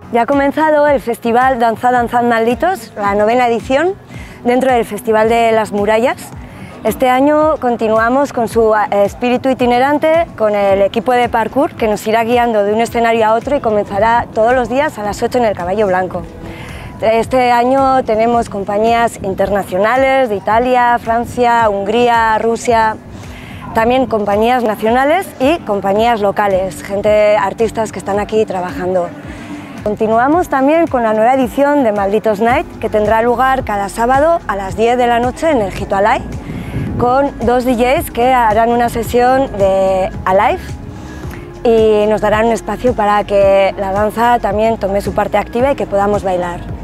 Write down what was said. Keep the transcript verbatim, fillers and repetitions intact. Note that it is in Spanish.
Ya ha comenzado el festival Danzad, Danzad Malditos, la novena edición, dentro del Festival de las Murallas. Este año continuamos con su espíritu itinerante, con el equipo de parkour que nos irá guiando de un escenario a otro y comenzará todos los días a las ocho en el Caballo Blanco. Este año tenemos compañías internacionales de Italia, Francia, Hungría, Rusia, también compañías nacionales y compañías locales, gente, artistas que están aquí trabajando. Continuamos también con la nueva edición de Malditos Night, que tendrá lugar cada sábado a las diez de la noche en el Jito Alai, con dos D Js que harán una sesión de Alive y nos darán un espacio para que la danza también tome su parte activa y que podamos bailar.